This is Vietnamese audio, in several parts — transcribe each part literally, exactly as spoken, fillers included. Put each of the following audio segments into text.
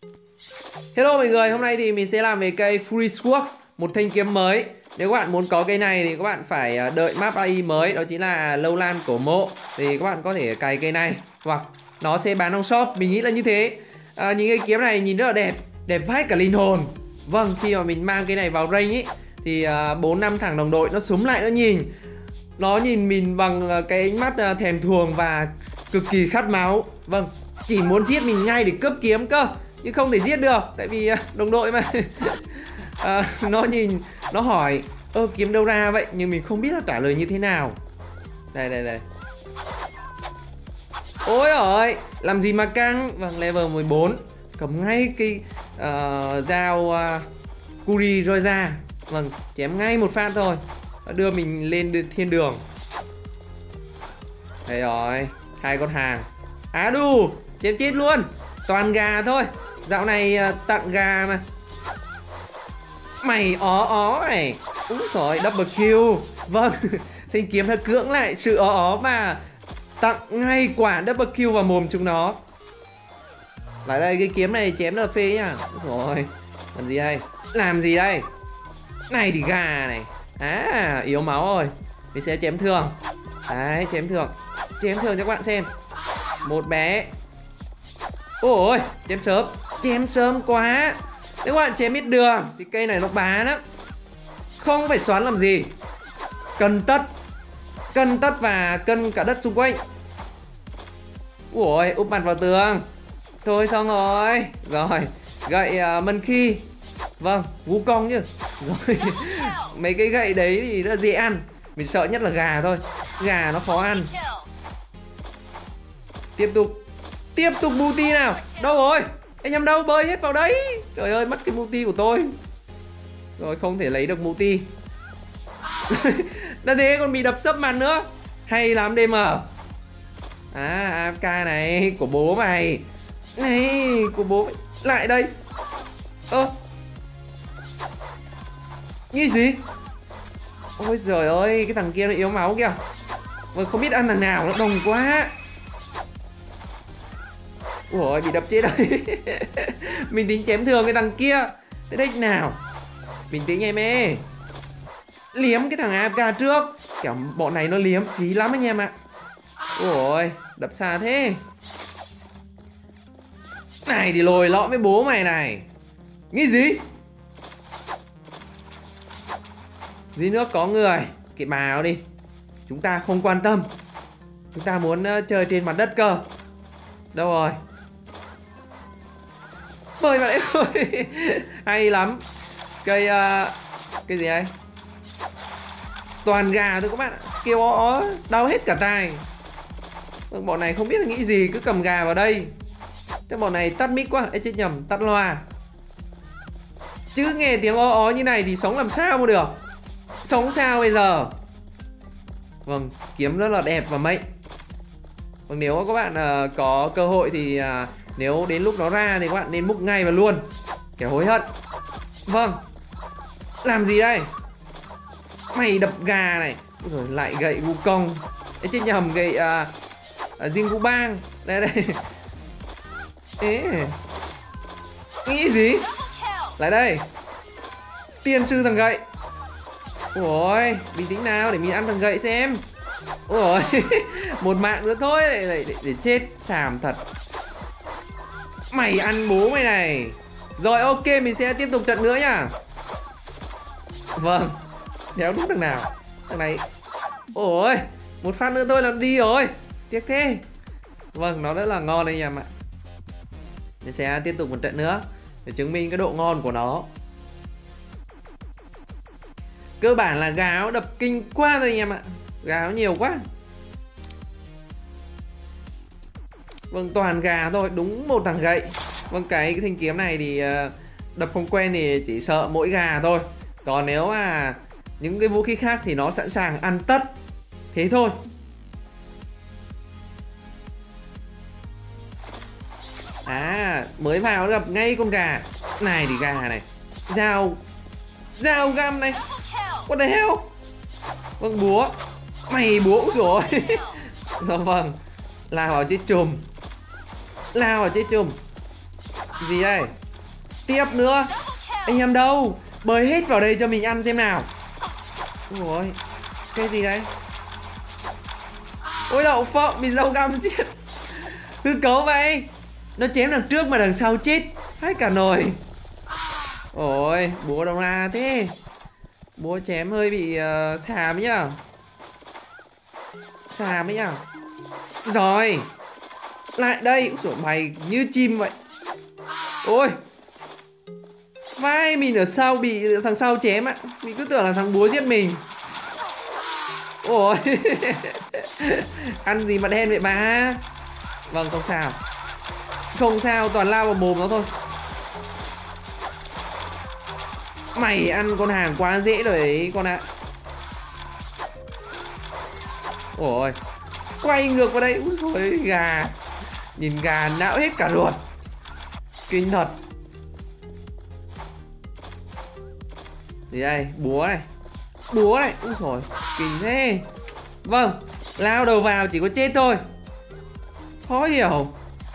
Hello mọi người, hôm nay thì mình sẽ làm về cây Free Sword, một thanh kiếm mới. Nếu các bạn muốn có cây này thì các bạn phải đợi map a i mới, đó chính là Lâu Lan Cổ Mộ. Thì các bạn có thể cày cây này, hoặc nó sẽ bán trong shop, mình nghĩ là như thế. à, Những cây kiếm này nhìn rất là đẹp, đẹp vãi cả linh hồn. Vâng, khi mà mình mang cái này vào rank ý, thì bốn năm thằng đồng đội nó xúm lại nó nhìn. Nó nhìn mình bằng cái ánh mắt thèm thuồng và cực kỳ khát máu. Vâng, chỉ muốn giết mình ngay để cướp kiếm cơ, nhưng không thể giết được, tại vì đồng đội mà. à, Nó nhìn, nó hỏi ơ kiếm đâu ra vậy, nhưng mình không biết là trả lời như thế nào. Đây đây đây. Ôi ơi, làm gì mà căng. Vâng, level mười bốn. Cầm ngay cái uh, dao uh, Kuri roi ra. Vâng, chém ngay một phát thôi, đưa mình lên thiên đường. Đây rồi, hai con hàng. Á đù, chém chết luôn. Toàn gà thôi, dạo này uh, tặng gà mà. Mày ó ó này. Úi rồi, double kill. Vâng, thanh kiếm đã cưỡng lại sự ó ó và tặng ngay quả double kill vào mồm chúng nó. Lại đây, cái kiếm này chém là phê nhá. Rồi, làm gì đây? Làm gì đây? Này thì gà này. À, yếu máu rồi. Mình sẽ chém thường. Đấy, chém thường. Chém thường cho các bạn xem. Một bé. Ôi, chém sớm. Chém sớm quá. Nếu các bạn chém biết đường thì cây này nó bá lắm. Không phải xoắn làm gì. Cân tất. Cân tất và cân cả đất xung quanh. Ui, úp mặt vào tường. Thôi xong rồi. Rồi, gậy uh, mân khi. Vâng, Vũ Cong chứ. Rồi, mấy cái gậy đấy thì rất là dễ ăn. Mình sợ nhất là gà thôi. Gà nó khó ăn. Tiếp tục. Tiếp tục multi nào. Đâu rồi? Anh em đâu, bơi hết vào đấy. Trời ơi, mất cái multi của tôi. Rồi, không thể lấy được multi. Đã thế còn bị đập sấp mặt nữa. Hay lắm đê em. À, a ép ca này, của bố mày. Này, của bố mày. Lại đây. Ơ à, nghĩ gì? Ôi giời ơi, cái thằng kia nó yếu máu kìa. Vừa không biết ăn thằng nào, nó đồng quá. Ủa, bị đập chết rồi. Mình tính chém thường cái thằng kia. Thế đích nào. Bình tĩnh em ơi. Liếm cái thằng a ép ca trước. Kiểu bọn này nó liếm phí lắm anh em ạ. Ôi, đập xa thế. Này thì lồi lõm với bố mày này. Nghĩ gì? Dưới nước có người. Kệ bà nó đi. Chúng ta không quan tâm. Chúng ta muốn uh, chơi trên mặt đất cơ. Đâu rồi? Bơi vào đấy thôi. Hay lắm. Cây uh, cái gì đây? Toàn gà thôi các bạn. Kêu ó ó đau hết cả tai. Bọn này không biết là nghĩ gì, cứ cầm gà vào đây. Chắc bọn này tắt mic quá. Ê chết nhầm, tắt loa. Chứ nghe tiếng ó ó như này thì sống làm sao mà được. Sống sao bây giờ. Vâng, kiếm rất là đẹp và mệnh. Vâng, nếu các bạn uh, có cơ hội thì uh, nếu đến lúc nó ra thì các bạn nên múc ngay và luôn. Kiểu hối hận. Vâng. Làm gì đây? Mày đập gà này. Rồi lại gậy Wukong. Ê chết nhầm, gậy uh, uh, Jingu Bang. Đây đây. Ê, nghĩ gì? Lại đây. Tiên sư thằng gậy. Ôi, bình tĩnh nào để mình ăn thằng gậy xem. Ôi, một mạng nữa thôi để, để, để chết xàm thật. Mày ăn bố mày này. Rồi ok, mình sẽ tiếp tục trận nữa nhá. Vâng, đéo đúng thằng nào. Thằng này. Ôi, một phát nữa thôi là đi rồi. Tiếc thế. Vâng, nó rất là ngon đây em ạ. Mình sẽ tiếp tục một trận nữa để chứng minh cái độ ngon của nó. Cơ bản là gáo đập kinh quá rồi anh em ạ. Gáo nhiều quá. Vâng, toàn gà thôi, đúng một thằng gậy. Vâng, cái, cái thanh kiếm này thì uh, đập không quen thì chỉ sợ mỗi gà thôi. Còn nếu mà những cái vũ khí khác thì nó sẵn sàng ăn tất. Thế thôi. À, mới vào gặp ngay con gà. Này thì gà này. Dao. Dao găm này. What the hell. Vâng, búa. Mày búa rồi. Rồi vâng. Lao vào chết chùm. Lao vào chết chùm. Gì đây? Tiếp nữa. Anh em đâu? Bơi hết vào đây cho mình ăn xem nào. Ôi, cái gì đấy? Ôi đậu phộng bị dâu găm giết. Hư cấu vậy. Nó chém đằng trước mà đằng sau chết hết cả nồi. Ôi, búa đâu ra thế? Búa chém hơi bị uh, xàm nhá. Xàm ấy nhá. Rồi. Lại đây. Ủa, mày như chim vậy. Ôi. Vai mình ở sau bị thằng sau chém ạ. Mình cứ tưởng là thằng búa giết mình. Ôi. Ăn gì mà đen vậy bà? Vâng, không sao. Không sao, toàn lao vào mồm nó thôi. Mày ăn con hàng quá dễ rồi đấy con ạ. Ôi. Quay ngược vào đây. Úi dồi, gà. Nhìn gà não hết cả ruột. Kinh thật. Gì đây? Búa này. Búa này. Úi dồi, kinh thế. Vâng, lao đầu vào chỉ có chết thôi. Khó hiểu.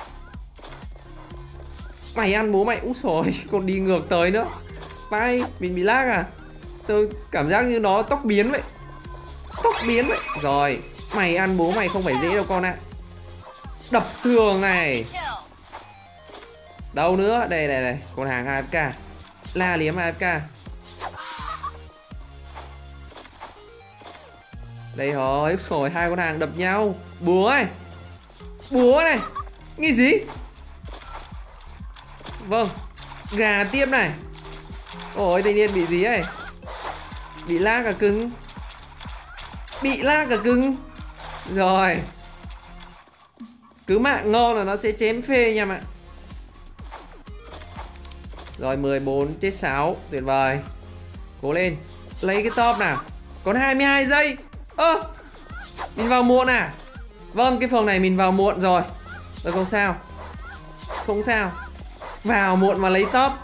Mày ăn bố mày. Úi dồi, còn đi ngược tới nữa. Bay, mình bị lag à? Sao cảm giác như nó tóc biến vậy. Tóc biến vậy. Rồi, mày ăn bố mày không phải dễ đâu con ạ. Đập thường này. Đâu nữa? Đây này này, con hàng a ép ca. La liếm a ép ca. Đây rồi, rồi hai con hàng đập nhau. Búa này. Búa này. Nghĩ gì? Vâng. Gà tiếp này. Ôi, thanh niên bị gì ấy? Bị lag cả cứng. Bị lag cả cứng. Rồi. Cứ mạng ngon là nó sẽ chém phê nha bạn. Rồi mười bốn chết sáu. Tuyệt vời. Cố lên. Lấy cái top nào. Còn hai mươi hai giây. Ơ à, mình vào muộn à? Vâng, cái phòng này mình vào muộn rồi. Rồi không sao. Không sao. Vào muộn mà lấy top.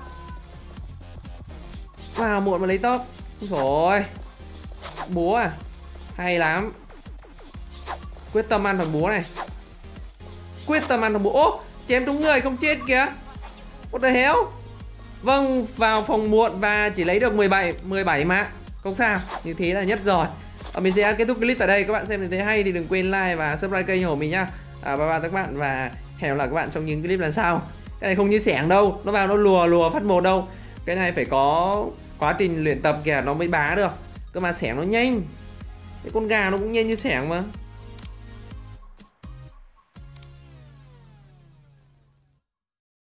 Vào muộn mà lấy top. Rồi. Búa à? Hay lắm. Quyết tâm ăn thằng búa này. Quyết tâm ăn thằng búa. Ô, chém trúng người không chết kìa. What the hell? Vâng, vào phòng muộn và chỉ lấy được mười bảy mười bảy mạng. Không sao, như thế là nhất rồi. Và mình sẽ kết thúc clip tại đây. Các bạn xem thấy hay thì đừng quên like và subscribe kênh của mình nhá. À, bye bye các bạn và hẹn gặp lại các bạn trong những clip lần sau. Cái này không như xẻng đâu, nó vào nó lùa lùa phát một đâu. Cái này phải có quá trình luyện tập kìa nó mới bá được. Cơ mà xẻng nó nhanh. Cái con gà nó cũng nhanh như xẻng mà.